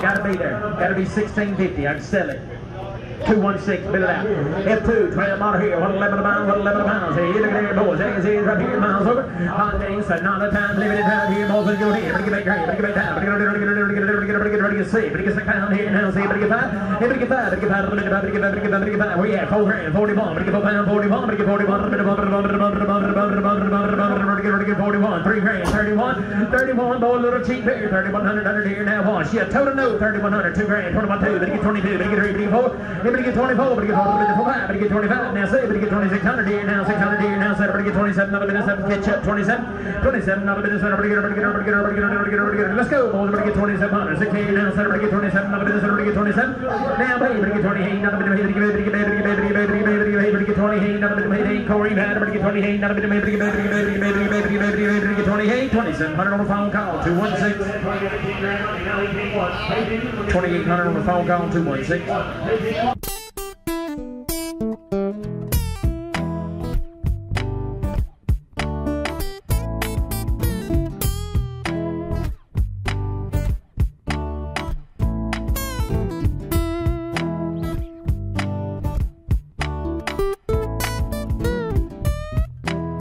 Gotta be there. Gotta be 1650. I can sell it. 216, bid it out. F2, 12 model here, 111 miles, 111 miles. Hey, look at there, boys. Hey, right here, miles over. Hot days, not a time, limited time here, boys. Let's go here. Everybody get back here, everybody get back down. Everybody get ready to see. Everybody get 6 pound here now. See, everybody get 5. Everybody get 5. Everybody get 5. Everybody get 5. Where you at? 4 grand, 41. Everybody get 4 pound, 41. Everybody get 41. Everybody get 41. 3 grand, 31. 31, boy, a little cheap here. 3100 here now. Wash. Yeah, total no. 3100. 2 grand, 21, 2. Everybody get 22. Everybody get 3, everybody get 4. Everybody get 24, everybody get 4, everybody get 25, now say, everybody get 2600 here, now 600 here, now say, everybody get 27, another minute 7, catch up, 27, 27, another minute 7, everybody get, let's go, boys, everybody get 2700, 6 here, now say, everybody get 27, another minute 7, everybody get 27, now, baby, everybody get 28, another minute, everybody get 28, another minute, Corey, everybody get 28, another minute, everybody get 28, 2700 on the phone call, 216, 2800 on the phone call, 216.